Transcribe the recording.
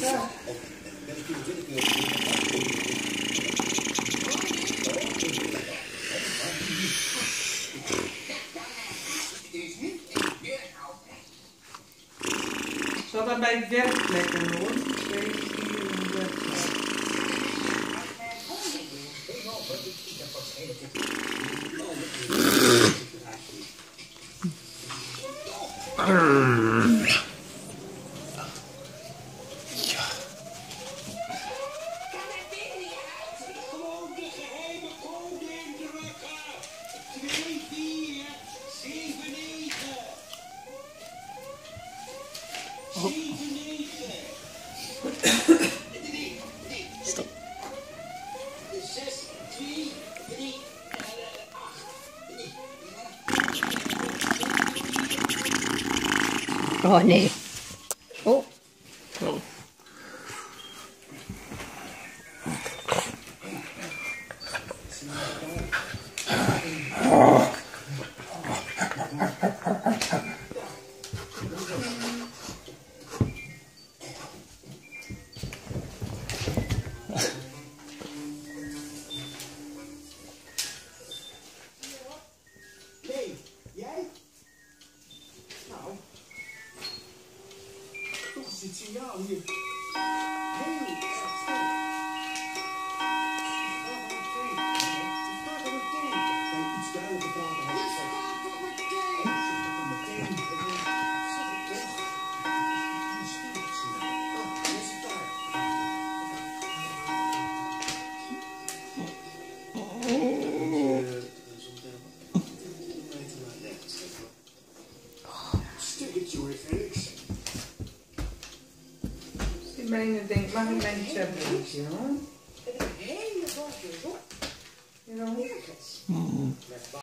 Ja. Zal dat bij werkplekken hoor? Stop. Oh nee. Oh. Oh. Nee, jij? Nou, toch is het signaal hier heel erg sterk. Ik ga er meteen. Kan je iets duidelijker praten? Je staat toch meteen? Oh, zit toch meteen? Zit ik toch? Je staat het signaal. Oh, dat is het daar. Die benen denkt, mag ik mijn tabletje hoor? Het hele bordje op. Ja. Nergens.